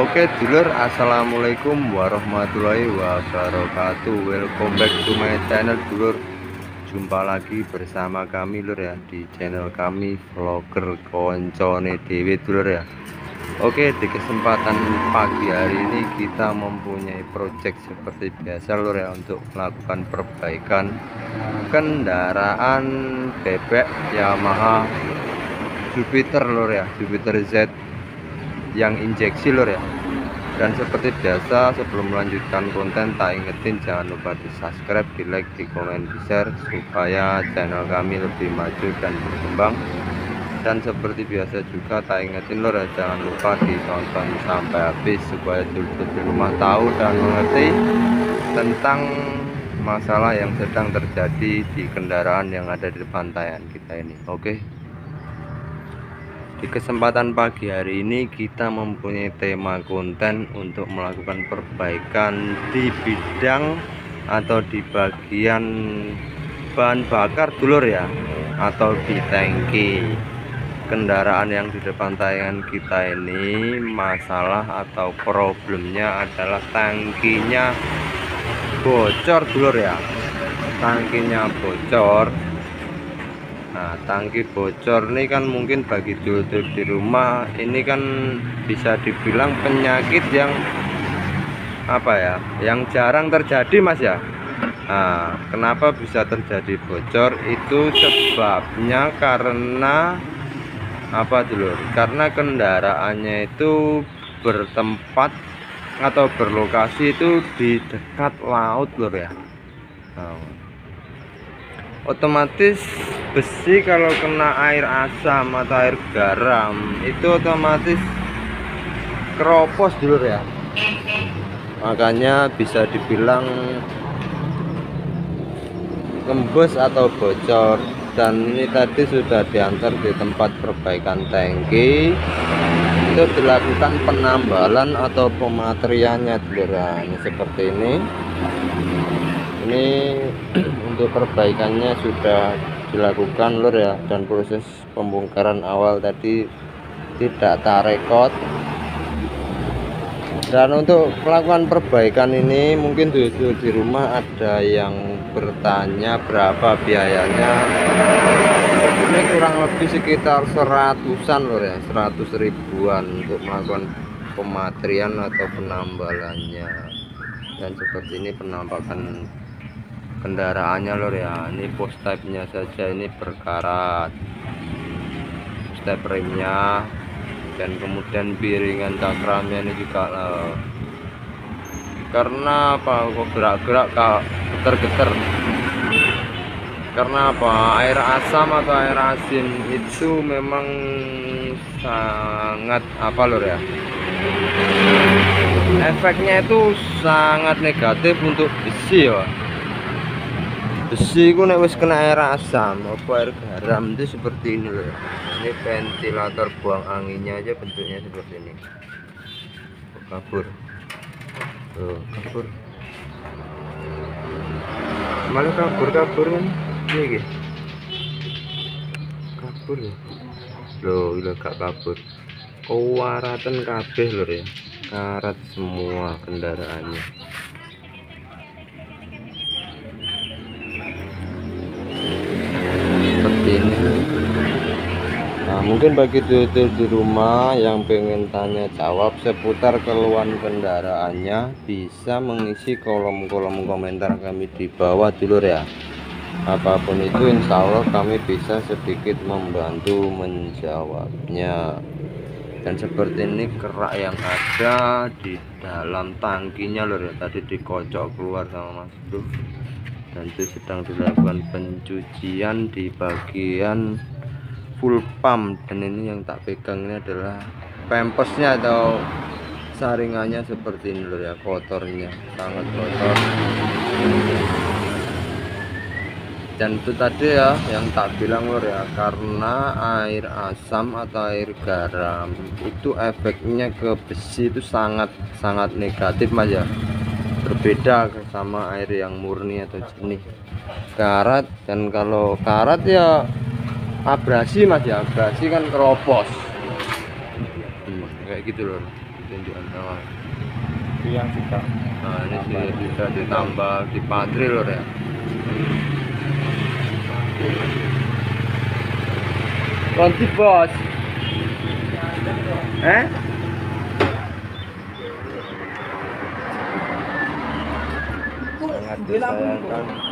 Oke dulur, assalamualaikum warahmatullahi wabarakatuh. Welcome back to my channel dulur. Jumpa lagi bersama kami lur ya, di channel kami vlogger koncone dewe dulur ya. Oke, di kesempatan pagi hari ini kita mempunyai project seperti biasa lur ya, untuk melakukan perbaikan kendaraan bebek Yamaha Jupiter lur ya, Jupiter Z yang injeksi lur ya. Dan seperti biasa, sebelum melanjutkan konten, tak ingetin jangan lupa di subscribe, di like, di komen, di share, supaya channel kami lebih maju dan berkembang. Dan seperti biasa juga tak ingetin lur ya, jangan lupa ditonton sampai habis supaya dulur di rumah tahu dan mengerti tentang masalah yang sedang terjadi di kendaraan yang ada di pantaian kita ini. Oke. Di kesempatan pagi hari ini kita mempunyai tema konten untuk melakukan perbaikan di bidang atau di bagian bahan bakar dulur ya, atau di tangki kendaraan yang di depan tayangan kita ini. Masalah atau problemnya adalah tangkinya bocor dulur ya, tangkinya bocor. Nah, tangki bocor ini kan mungkin bagi dulur di rumah ini kan bisa dibilang penyakit yang apa ya, yang jarang terjadi mas ya. Nah, kenapa bisa terjadi bocor? Itu sebabnya karena apa dulur? Karena kendaraannya itu bertempat atau berlokasi itu di dekat laut lur ya. Nah, otomatis besi kalau kena air asam atau air garam itu otomatis keropos dulur ya. Makanya bisa dibilang gembus atau bocor. Dan ini tadi sudah diantar di tempat perbaikan tangki, itu dilakukan penambalan atau pemateriannya dulur ya. Ini seperti ini untuk perbaikannya sudah dilakukan lur ya, dan proses pembongkaran awal tadi tidak tak rekod. Dan untuk melakukan perbaikan ini mungkin di rumah ada yang bertanya berapa biayanya. Ini kurang lebih sekitar 100-an lur ya, 100 ribuan untuk melakukan pematerian atau penambalannya. Dan seperti ini penampakan kendaraannya lur ya. Ini post type nya saja ini berkarat, step remnya, dan kemudian piringan cakramnya ini juga karena apa kok gerak-gerak kak, geter-geter. Karena apa? Air asam atau air asin itu memang sangat apa lur ya, efeknya itu sangat negatif untuk besi ya. Besi ku nek wis kena air asam apa air garam itu seperti ini loh. Ini ventilator buang anginnya aja bentuknya seperti ini. Kabur. Tuh, kabur. Malah kabur kan. Ini iki. Kabur ya. Loh, ini gak kabur. Kewaratan kabeh lho ya. Karat semua kendaraannya. Seperti ini. Nah, mungkin bagi dulur di rumah yang pengen tanya jawab seputar keluhan kendaraannya, bisa mengisi kolom-kolom komentar kami di bawah dulur ya. Apapun itu insya Allah kami bisa sedikit membantu menjawabnya. Dan seperti ini kerak yang ada di dalam tangkinya lur ya, tadi dikocok keluar sama mas bro. Dan itu sedang dilakukan pencucian di bagian full pump. Dan ini yang tak pegang ini adalah pempesnya atau saringannya seperti ini lur ya, kotornya sangat kotor. Dan itu tadi ya yang tak bilang lur ya, karena air asam atau air garam itu efeknya ke besi itu sangat negatif mas ya. Berbeda sama air yang murni atau jernih. Karat, dan kalau karat ya abrasi mas ya, abrasi kan keropos kayak gitu loh. tunjukkan awal. yang juga Nah ini bisa ditambah di patri lor ya. Ganti bos. Sangat disayangkan